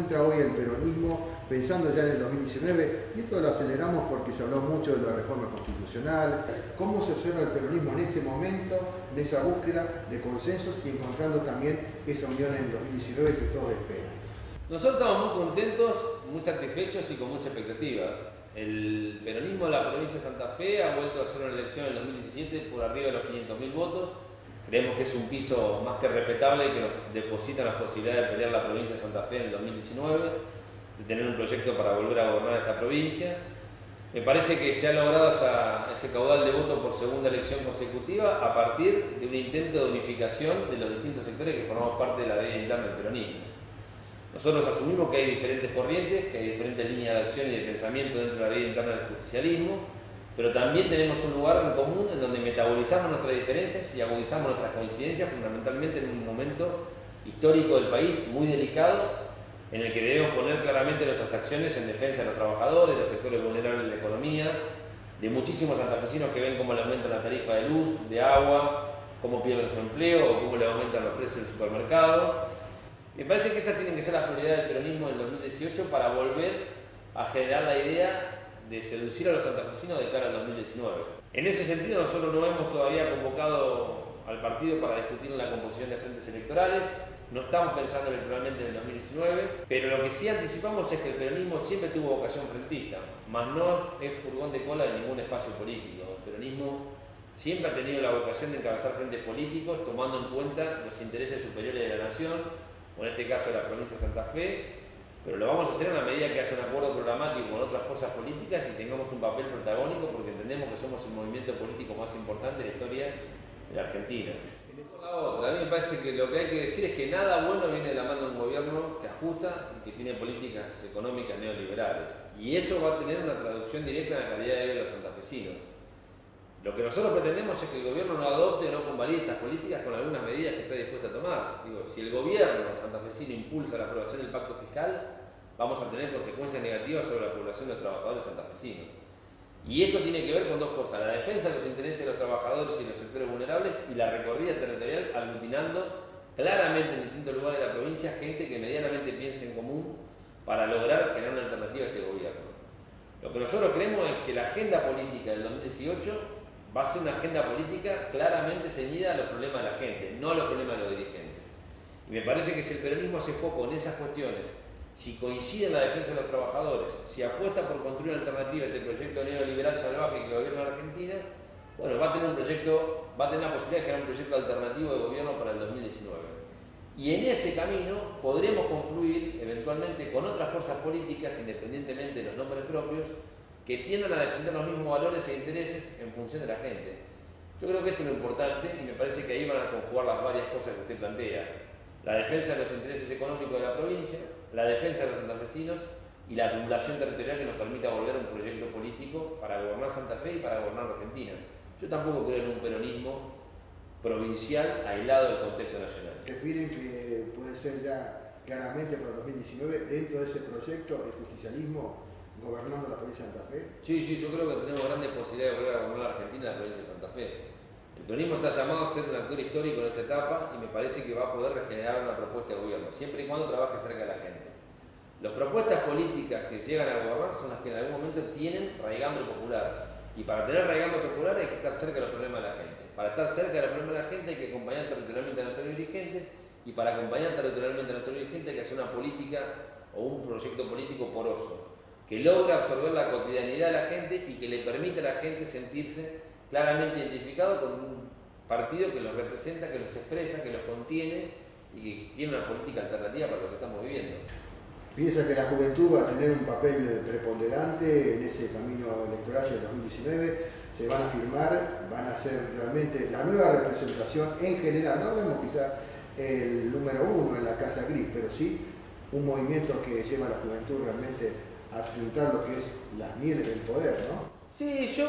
encuentra hoy el peronismo pensando ya en el 2019? Y esto lo aceleramos porque se habló mucho de la reforma constitucional. ¿Cómo se observa el peronismo en este momento, de esa búsqueda de consensos y encontrando también esa unión en el 2019 que todos esperan? Nosotros estamos muy contentos, muy satisfechos y con mucha expectativa. El peronismo de la provincia de Santa Fe ha vuelto a hacer una elección en el 2017 por arriba de los 500.000 votos. Creemos que es un piso más que respetable que nos deposita las posibilidades de pelear la provincia de Santa Fe en el 2019, de tener un proyecto para volver a gobernar esta provincia. Me parece que se ha logrado ese caudal de votos por segunda elección consecutiva a partir de un intento de unificación de los distintos sectores que formamos parte de la vida interna del peronismo. Nosotros asumimos que hay diferentes corrientes, que hay diferentes líneas de acción y de pensamiento dentro de la vida interna del justicialismo, pero también tenemos un lugar en común en donde metabolizamos nuestras diferencias y agudizamos nuestras coincidencias, fundamentalmente en un momento histórico del país muy delicado, en el que debemos poner claramente nuestras acciones en defensa de los trabajadores, de los sectores vulnerables de la economía, de muchísimos santafesinos que ven cómo le aumentan la tarifa de luz, de agua, cómo pierden su empleo o cómo le aumentan los precios del supermercado. Me parece que esas tienen que ser las prioridades del peronismo del 2018 para volver a generar la idea de seducir a los santafesinos de cara al 2019. En ese sentido, nosotros no hemos todavía convocado al partido para discutir la composición de frentes electorales, no estamos pensando electoralmente en el 2019, pero lo que sí anticipamos es que el peronismo siempre tuvo vocación frentista, mas no es furgón de cola de ningún espacio político. El peronismo siempre ha tenido la vocación de encabezar frentes políticos, tomando en cuenta los intereses superiores de la nación, o en este caso de la provincia de Santa Fe, pero lo vamos a hacer en la medida que haya un acuerdo programático con otras fuerzas políticas y tengamos un papel protagónico, porque entendemos que somos el movimiento político más importante de la historia de la Argentina. A mí me parece que lo que hay que decir es que nada bueno viene de la mano de un gobierno que ajusta y que tiene políticas económicas neoliberales. Y eso va a tener una traducción directa en la calidad de vida de los santafesinos. Lo que nosotros pretendemos es que el gobierno no adopte o no convalide estas políticas con algunas medidas que esté dispuesto a tomar. Digo, si el gobierno santafesino impulsa la aprobación del pacto fiscal, vamos a tener consecuencias negativas sobre la población de los trabajadores santafesinos. Y esto tiene que ver con dos cosas: la defensa de los intereses de los trabajadores y los sectores vulnerables, y la recorrida territorial aglutinando claramente en distintos lugares de la provincia gente que medianamente piense en común para lograr generar una alternativa a este gobierno. Lo que nosotros creemos es que la agenda política del 2018 va a ser una agenda política claramente ceñida a los problemas de la gente, no a los problemas de los dirigentes. Y me parece que si el peronismo hace foco en esas cuestiones, si coincide en la defensa de los trabajadores, si apuesta por construir una alternativa a este proyecto neoliberal salvaje que gobierna la Argentina, bueno, va a tener la posibilidad de generar un proyecto alternativo de gobierno para el 2019. Y en ese camino podremos confluir eventualmente con otras fuerzas políticas, independientemente de los nombres propios, que tiendan a defender los mismos valores e intereses en función de la gente. Yo creo que esto es lo importante y me parece que ahí van a conjugar las varias cosas que usted plantea: la defensa de los intereses económicos de la provincia, la defensa de los santafesinos y la acumulación territorial que nos permita volver a un proyecto político para gobernar Santa Fe y para gobernar Argentina. Yo tampoco creo en un peronismo provincial aislado del contexto nacional. ¿Refieren que puede ser ya claramente para el 2019 dentro de ese proyecto el justicialismo gobernando la provincia de Santa Fe? Sí, yo creo que tenemos grandes posibilidades de volver a gobernar Argentina y la provincia de Santa Fe. El peronismo está llamado a ser un actor histórico en esta etapa y me parece que va a poder regenerar una propuesta de gobierno, siempre y cuando trabaje cerca de la gente. Las propuestas políticas que llegan a gobernar son las que en algún momento tienen raigambre popular. Y para tener raigambre popular hay que estar cerca de los problemas de la gente. Para estar cerca de los problemas de la gente hay que acompañar territorialmente a nuestros dirigentes, y para acompañar territorialmente a nuestros dirigentes hay que hacer una política o un proyecto político poroso, que logre absorber la cotidianidad de la gente y que le permita a la gente sentirse claramente identificado con un partido que los representa, que los expresa, que los contiene y que tiene una política alternativa para lo que estamos viviendo. ¿Piensa que la juventud va a tener un papel preponderante en ese camino electoral del 2019? ¿Se van a firmar? ¿Van a ser realmente la nueva representación en general? No hablemos quizá el número uno en la Casa Gris, pero sí un movimiento que lleva a la juventud realmente a triunfar lo que es las mieles del poder, ¿no? Sí, yo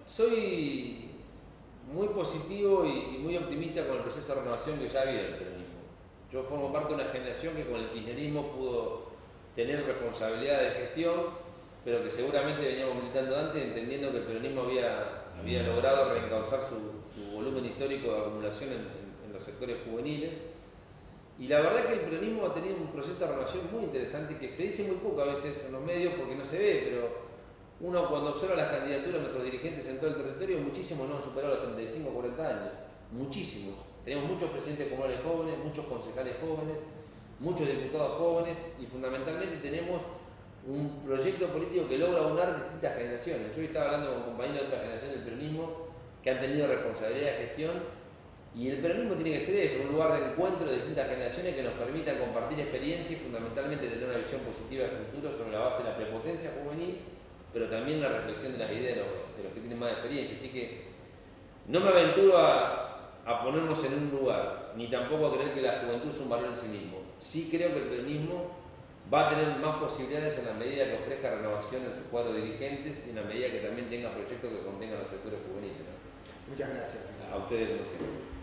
soy muy positivo y muy optimista con el proceso de renovación que ya había en el peronismo. Yo formo parte de una generación que con el kirchnerismo pudo tener responsabilidad de gestión, pero que seguramente veníamos militando antes, entendiendo que el peronismo había logrado reencauzar su volumen histórico de acumulación en los sectores juveniles. Y la verdad que el peronismo ha tenido un proceso de renovación muy interesante que se dice muy poco a veces en los medios porque no se ve, pero uno cuando observa las candidaturas de nuestros dirigentes en todo el territorio, muchísimos no han superado los 35 o 40 años, muchísimos. Tenemos muchos presidentes comunales jóvenes, muchos concejales jóvenes, muchos diputados jóvenes y fundamentalmente tenemos un proyecto político que logra aunar distintas generaciones. Yo estaba hablando con compañeros de otra generación del peronismo que han tenido responsabilidad de gestión y el peronismo tiene que ser eso, un lugar de encuentro de distintas generaciones que nos permita compartir experiencias y fundamentalmente tener una visión positiva del futuro sobre la base de la prepotencia juvenil, pero también la reflexión de las ideas de los que tienen más experiencia. Así que no me aventuro a ponernos en un lugar, ni tampoco a creer que la juventud es un valor en sí mismo. Sí creo que el peronismo va a tener más posibilidades en la medida que ofrezca renovación en sus cuadros dirigentes y en la medida que también tenga proyectos que contengan los sectores juveniles, ¿no? Muchas gracias. A ustedes, como siempre.